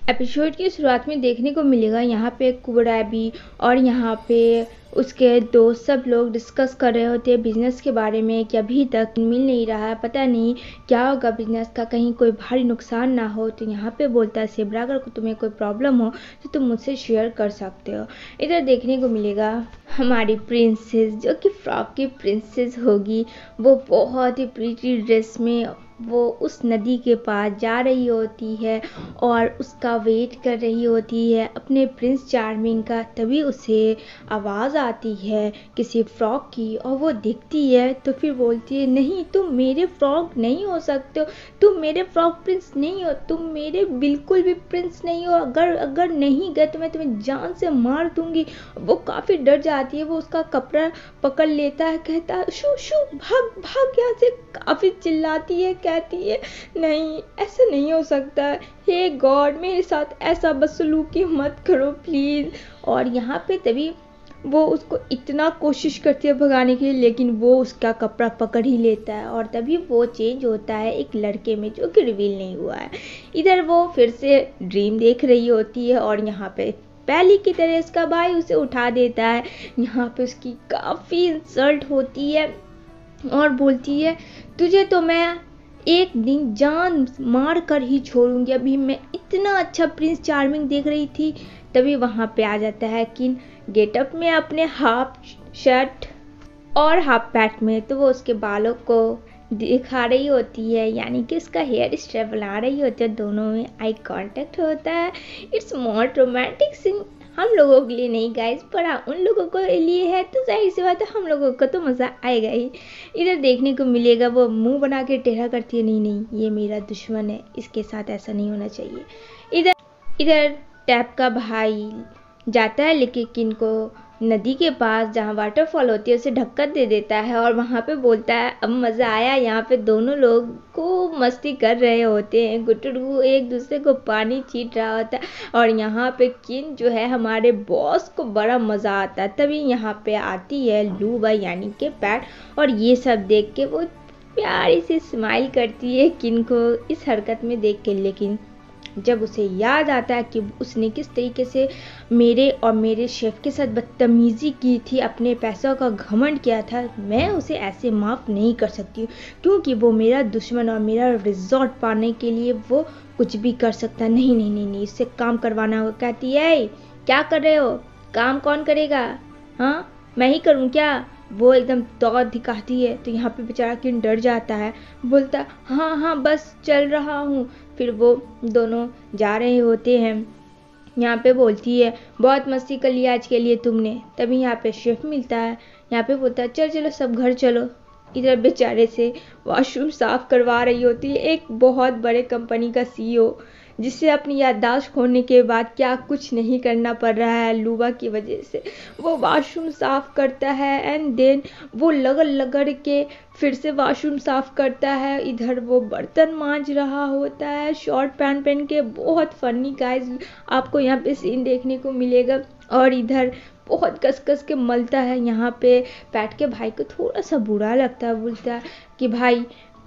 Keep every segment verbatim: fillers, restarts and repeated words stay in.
Episode की शुरुआत में देखने को मिलेगा यहाँ पे कुबराबी और यहाँ पे उसके दोस्त सब लोग डिस्कस कर रहे होते हैं बिजनेस के बारे में कि अभी तक मिल नहीं रहा है, पता नहीं क्या होगा बिजनेस का, कहीं कोई भारी नुकसान ना हो। तो यहाँ पे बोलता है सेब्रा, अगर तुम्हें कोई प्रॉब्लम हो तो तुम मुझसे शेयर कर सकते हो। इधर देखने को मिलेगा हमारी प्रिंसेस, जो कि फ्रॉक की प्रिंसेस होगी, वो बहुत ही प्रीटी ड्रेस में वो उस नदी के पास जा रही होती है और उसका वेट कर रही होती है अपने प्रिंस चार्मिंग का। तभी उसे आवाज़ आती है किसी फ्रॉक की और वो दिखती है तो फिर बोलती है, नहीं तुम मेरे फ्रॉक नहीं हो सकते हो, तुम मेरे फ्रॉक प्रिंस नहीं हो, तुम मेरे बिल्कुल भी प्रिंस नहीं हो, अगर अगर नहीं गए तो मैं तुम्हें जान से मार दूंगी। वो काफ़ी डर जाती है, वो उसका कपड़ा पकड़ लेता है, कहता है शू शू भाग भाग यहाँ से, काफ़ी चिल्लाती है, कहती है नहीं ऐसा नहीं हो सकता, हे गॉड मेरे साथ ऐसा बदसलूकी मत करो प्लीज़। और यहाँ पे तभी वो उसको इतना कोशिश करती है भगाने के लिए, लेकिन वो उसका कपड़ा पकड़ ही लेता है और तभी वो चेंज होता है एक लड़के में जो कि रिवील नहीं हुआ है। इधर वो फिर से ड्रीम देख रही होती है और यहाँ पे पहली की तरह उसका भाई उसे उठा देता है। यहाँ पे उसकी काफ़ी इंसल्ट होती है और बोलती है, तुझे तो मैं एक दिन जान मार कर ही छोड़ूंगी, अभी मैं इतना अच्छा प्रिंस चार्मिंग देख रही थी। तभी वहाँ पे आ जाता है किन गेटअप में अपने हाफ शर्ट और हाफ पैंट में, तो वो उसके बालों को दिखा रही होती है, यानी कि उसका हेयर स्टाइल बना रही होती है, दोनों में आई कांटेक्ट होता है। इट्स मोर रोमांटिक सीन, हम लोगों के लिए नहीं गाइस, पर हाँ उन लोगों को लिए है तो जाहिर सी बात है हम लोगों को तो मज़ा आएगा ही। इधर देखने को मिलेगा वो मुंह बना के टेढ़ा करती है, नहीं नहीं ये मेरा दुश्मन है, इसके साथ ऐसा नहीं होना चाहिए। इधर इधर टैप का भाई जाता है लेकिन किन को नदी के पास जहाँ वाटरफॉल होती है उसे ढक्कन दे देता है और वहाँ पे बोलता है अब मज़ा आया। यहाँ पे दोनों लोग को मस्ती कर रहे होते हैं, गुटुरगु एक दूसरे को पानी छीट रहा होता है और यहाँ पे किन जो है हमारे बॉस को बड़ा मज़ा आता है। तभी यहाँ पे आती है लूबा यानी कि पैट, और ये सब देख के वो प्यारी सी स्माइल करती है किन को इस हरकत में देख के। लेकिन जब उसे याद आता है कि उसने किस तरीके से मेरे और मेरे शेफ के साथ बदतमीज़ी की थी, अपने पैसों का घमंड किया था, मैं उसे ऐसे माफ़ नहीं कर सकती हूँ क्योंकि वो मेरा दुश्मन और मेरा रिजॉर्ट पाने के लिए वो कुछ भी कर सकता। नहीं नहीं नहीं नहीं इससे काम करवाना होगा। कहती है क्या कर रहे हो, काम कौन करेगा, हाँ मैं ही करूँ क्या। वो एकदम दौड़ दिखाती है तो यहाँ पे बेचारा किन डर जाता है, बोलता हाँ हाँ बस चल रहा हूँ। फिर वो दोनों जा रहे होते हैं, यहाँ पे बोलती है बहुत मस्ती कर लिया आज के लिए तुमने। तभी यहाँ पे शेफ मिलता है, यहाँ पे बोलता है चल चलो सब घर चलो। इधर बेचारे से वॉशरूम साफ करवा रही होती है एक बहुत बड़े कंपनी का सीईओ, जिससे अपनी याददाश्त खोने के बाद क्या कुछ नहीं करना पड़ रहा है लूबा की वजह से। वो वॉशरूम साफ़ करता है एंड देन वो लगड़ लगड़ के फिर से वॉशरूम साफ़ करता है। इधर वो बर्तन मांज रहा होता है शॉर्ट पैंट पहन के, बहुत फनी गाइस आपको यहाँ पे सीन देखने को मिलेगा। और इधर बहुत कस कस के मलता है। यहाँ पे पैट के भाई को थोड़ा सा बुरा लगता है, बोलता है कि भाई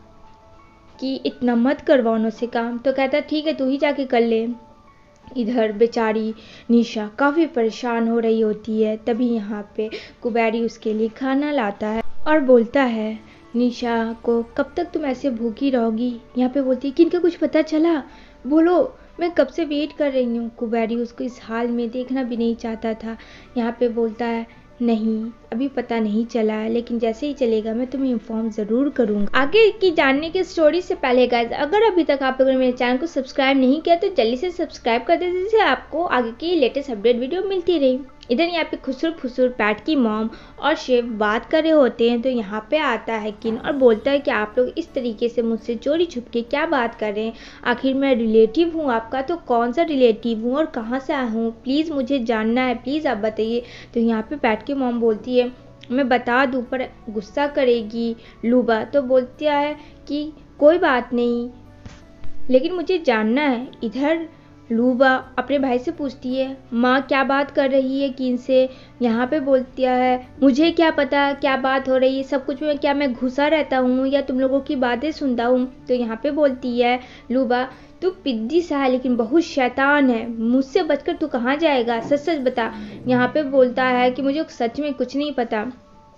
कि इतना मत करवाओ से काम, तो कहता ठीक है तू ही जाके कर ले। इधर बेचारी निशा काफ़ी परेशान हो रही होती है। तभी यहाँ पे कुबेरी उसके लिए खाना लाता है और बोलता है निशा को कब तक तुम ऐसे भूखी रहोगी। यहाँ पे बोलती है कि इनका कुछ पता चला, बोलो मैं कब से वेट कर रही हूँ। कुबेरी उसको इस हाल में देखना भी नहीं चाहता था। यहाँ पे बोलता है नहीं अभी पता नहीं चला है, लेकिन जैसे ही चलेगा मैं तुम्हें इन्फॉर्म ज़रूर करूँगा। आगे की जानने की स्टोरी से पहले गाइस अगर अभी तक आप लोगों ने मेरे चैनल को सब्सक्राइब नहीं किया तो जल्दी से सब्सक्राइब कर दे, जिससे आपको आगे की लेटेस्ट अपडेट वीडियो मिलती रही। इधर यहाँ पे खुसुर फुसुर पैट की मॉम और शेफ बात कर रहे होते हैं तो यहाँ पे आता है किन और बोलता है कि आप लोग इस तरीके से मुझसे चोरी छुप के क्या बात कर रहे हैं, आखिर मैं रिलेटिव हूँ आपका, तो कौन सा रिलेटिव हूँ और कहाँ से आया हूँ, प्लीज़ मुझे जानना है, प्लीज़ आप बताइए। तो यहाँ पे पैट की मॉम बोलती है मैं बता दूँ पर गुस्सा करेगी लूबा, तो बोलता है कि कोई बात नहीं लेकिन मुझे जानना है। इधर लूबा अपने भाई से पूछती है माँ क्या बात कर रही है किन से। यहाँ पे बोलती है मुझे क्या पता क्या बात हो रही है, सब कुछ में क्या मैं घुसा रहता हूँ या तुम लोगों की बातें सुनता हूँ। तो यहाँ पे बोलती है लूबा तू पिद्दी सा है लेकिन बहुत शैतान है, मुझसे बचकर तू कहाँ जाएगा, सच सच बता। यहाँ पे बोलता है कि मुझे सच में कुछ नहीं पता।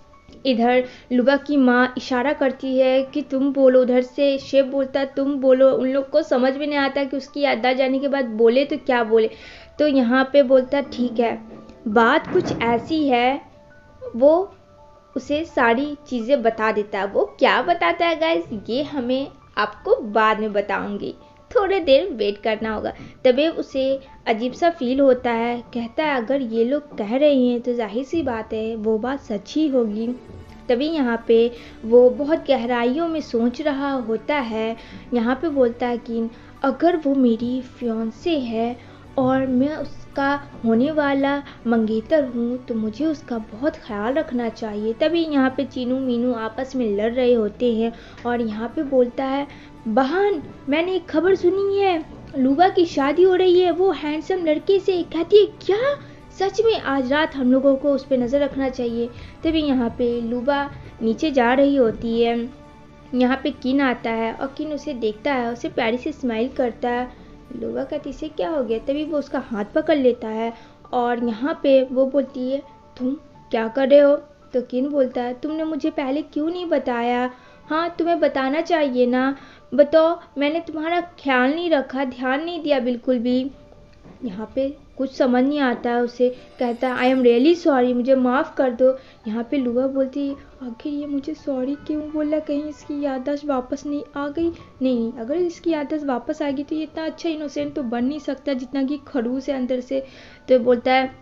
इधर लुबा की माँ इशारा करती है कि तुम बोलो, उधर से शेफ बोलता है तुम बोलो। उन लोग को समझ में नहीं आता कि उसकी याददाश्त जाने के बाद बोले तो क्या बोले। तो यहाँ पे बोलता ठीक है, बात कुछ ऐसी है। वो उसे सारी चीज़ें बता देता है। वो क्या बताता है गाइस, ये हमें आपको बाद में बताऊंगी, थोड़े देर वेट करना होगा। तभी उसे अजीब सा फील होता है। कहता है अगर ये लोग कह रहे हैं तो जाहिर सी बात है वो बात सच ही होगी। तभी यहाँ पे वो बहुत गहराइयों में सोच रहा होता है। यहाँ पे बोलता है कि अगर वो मेरी फियांसे है और मैं उसका होने वाला मंगेतर हूँ तो मुझे उसका बहुत ख्याल रखना चाहिए। तभी यहाँ पे चीनू मीनू आपस में लड़ रहे होते हैं और यहाँ पे बोलता है बहन मैंने एक खबर सुनी है, लुबा की शादी हो रही है वो हैंडसम लड़के से। कहती है क्या, सच में? आज रात हम लोगों को उस पर नज़र रखना चाहिए। तभी यहाँ पे लुबा नीचे जा रही होती है। यहाँ पे किन आता है और किन उसे देखता है, उसे प्यारी से स्माइल करता है। लुबा कहती से क्या हो गया। तभी वो उसका हाथ पकड़ लेता है और यहाँ पे वो बोलती है तुम क्या कर रहे हो। तो किन बोलता है तुमने मुझे पहले क्यों नहीं बताया। हाँ तुम्हें बताना चाहिए ना, बताओ मैंने तुम्हारा ख्याल नहीं रखा, ध्यान नहीं दिया बिल्कुल भी। यहाँ पे कुछ समझ नहीं आता है उसे। कहता है आई एम रियली सॉरी, मुझे माफ़ कर दो। यहाँ पे लुबा बोलती है आखिर ये मुझे सॉरी क्यों बोला, कहीं इसकी याददाश्त वापस नहीं आ गई। नहीं नहीं, अगर इसकी याददाश्त वापस आ गई तो ये इतना अच्छा इनोसेंट तो बन नहीं सकता जितना कि खड़ूस है अंदर से। तो बोलता है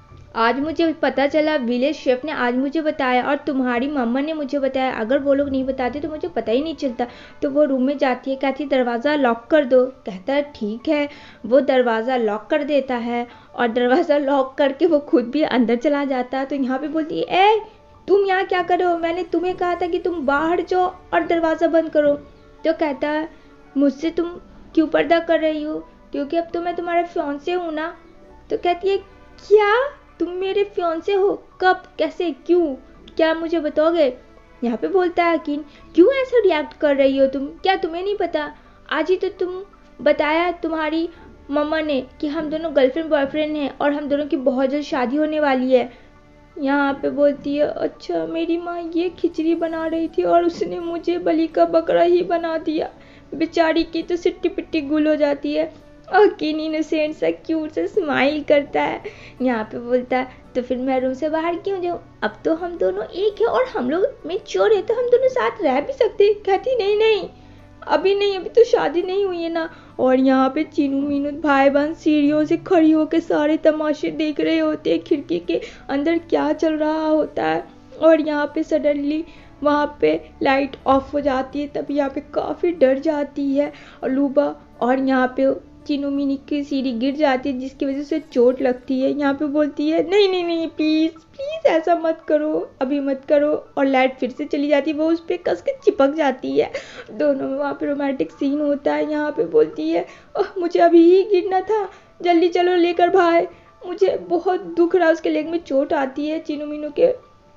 आज मुझे पता चला, विलेज शेफ ने आज मुझे बताया और तुम्हारी मम्मा ने मुझे बताया, अगर वो लोग नहीं बताते तो मुझे पता ही नहीं चलता। तो वो रूम में जाती है, कहती दरवाज़ा लॉक कर दो। कहता है ठीक है। वो दरवाज़ा लॉक कर देता है और दरवाज़ा लॉक करके वो खुद भी अंदर चला जाता है। तो यहाँ पे बोलती है ए तुम यहाँ क्या कर रहे हो, मैंने तुम्हें कहा था कि तुम बाहर जाओ और दरवाज़ा बंद करो। तो कहता है मुझसे तुम क्यों पर्दा कर रही हो, क्योंकि अब तो मैं तुम्हारा फियांसे हूँ ना। तो कहती है क्या तुम मेरे फियांसे हो, कब, कैसे, क्यों, क्या मुझे बताओगे। यहाँ पे बोलता है कि क्यों ऐसा रिएक्ट कर रही हो तुम, क्या तुम्हें नहीं पता, आज ही तो तुम बताया तुम्हारी मम्मा ने कि हम दोनों गर्लफ्रेंड बॉयफ्रेंड हैं और हम दोनों की बहुत जल्द शादी होने वाली है। यहाँ पे बोलती है अच्छा मेरी माँ ये खिचड़ी बना रही थी और उसने मुझे बलि का बकरा ही बना दिया। बेचारी की तो सिट्टी पिट्टी गुल हो जाती है। और किन इनोसेंट सा क्यूट सा स्माइल करता है। यहाँ पे बोलता है तो फिर मैं रूम से बाहर क्यों जाऊँ, अब तो हम दोनों एक है और हम लोग में चोर है तो हम दोनों साथ रह भी सकते। कहती नहीं नहीं अभी नहीं, अभी तो शादी नहीं हुई है ना। और यहाँ पे चीनू मीनू भाई बहन सीढ़ियों से खड़ी होकर सारे तमाशे देख रहे होते हैं, खिड़की के अंदर क्या चल रहा होता है। और यहाँ पे सडनली वहाँ पे लाइट ऑफ हो जाती है। तभी यहाँ पे काफ़ी डर जाती है और लुबा, और यहाँ पे चीनू मिनी की सीढ़ी गिर जाती है जिसकी वजह से चोट लगती है। यहाँ पे बोलती है नहीं नहीं नहीं प्लीज़ प्लीज़ ऐसा मत करो, अभी मत करो। और लाइट फिर से चली जाती है, वो उस पर कस के चिपक जाती है। दोनों में वहाँ पे रोमांटिक सीन होता है। यहाँ पे बोलती है मुझे अभी ही गिरना था, जल्दी चलो लेकर भाई, मुझे बहुत दुख रहा। उसके लेग में चोट आती है। चीनू मीनू के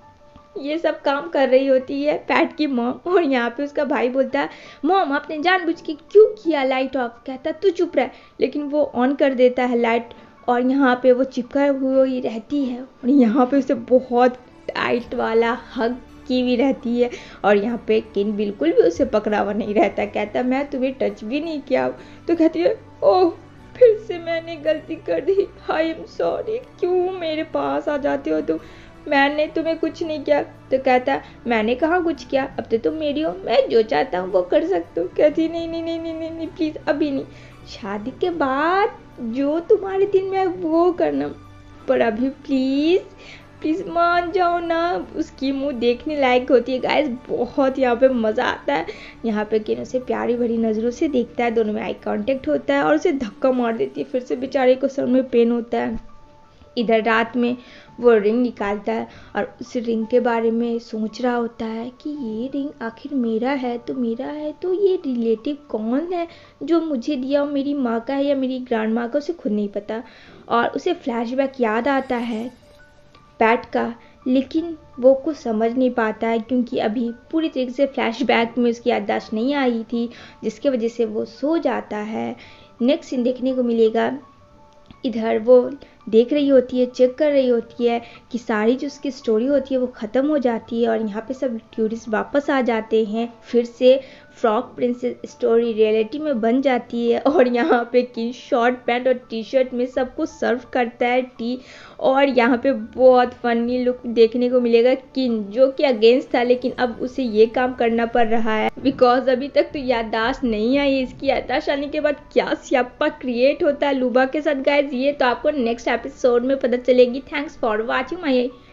ये सब काम कर रही होती है पैट की मॉम। और यहाँ पे उसका भाई बोलता है मॉम आपने जानबूझ के क्यों किया लाइट ऑफ। कहता तू चुप रह, लेकिन वो ऑन कर देता है लाइट और यहाँ पे वो चिपका हुई रहती है। और यहाँ पे उसे बहुत टाइट वाला हग की भी रहती है। और यहाँ पे किन बिल्कुल भी उसे पकड़ा हुआ नहीं रहता। कहता मैं तुम्हें टच भी नहीं किया। तो कहती है ओह फिर से मैंने गलती कर दी, आई एम सॉरी, क्यों मेरे पास आ जाते हो तुम, मैंने तुम्हें कुछ नहीं किया। तो कहता मैंने कहाँ कुछ किया, अब तो तुम मेरी हो, मैं जो चाहता हूँ वो कर सकता हूँ। कहती नहीं नहीं नहीं नहीं नहीं प्लीज़ अभी नहीं, शादी के बाद जो तुम्हारे दिल में वो करना, पर अभी प्लीज़ प्लीज़ मान जाओ ना। उसकी मुंह देखने लायक होती है गाइस, बहुत यहाँ पे मज़ा आता है। यहाँ पे किन उसे प्यारी भरी नज़रों से देखता है, दोनों में आई कांटेक्ट होता है और उसे धक्का मार देती है। फिर से बेचारे को सर में पेन होता है। इधर रात में वो रिंग निकालता है और उस रिंग के बारे में सोच रहा होता है कि ये रिंग आखिर मेरा है तो मेरा है तो ये रिलेटिव कौन है जो मुझे दिया, और मेरी माँ का है या मेरी ग्रैंड माँ का, उसे खुद नहीं पता। और उसे फ्लैशबैक याद आता है पैट का, लेकिन वो कुछ समझ नहीं पाता है क्योंकि अभी पूरी तरीके से फ्लैशबैक में उसकी याददाश्त नहीं आई थी, जिसकी वजह से वो सो जाता है। नेक्स्ट सीन देखने को मिलेगा, इधर वो देख रही होती है, चेक कर रही होती है कि सारी जो उसकी स्टोरी होती है वो ख़त्म हो जाती है और यहाँ पे सब टूरिस्ट वापस आ जाते हैं। फिर से फ्रॉक प्रिंसेस स्टोरी रियलिटी में बन जाती है और यहाँ पे किन शॉर्ट पैंट और टी शर्ट में सबको सर्व करता है टी। और यहाँ पे बहुत फनी लुक देखने को मिलेगा किन, जो कि अगेंस्ट था लेकिन अब उसे ये काम करना पड़ रहा है बिकॉज अभी तक तो याददाश्त नहीं आई। इसकी याददाश्त आने के बाद क्या स्यापा क्रिएट होता है लुबा के साथ गाइज, ये तो आपको नेक्स्ट एपिसोड में पता चलेगी। Thanks for watching my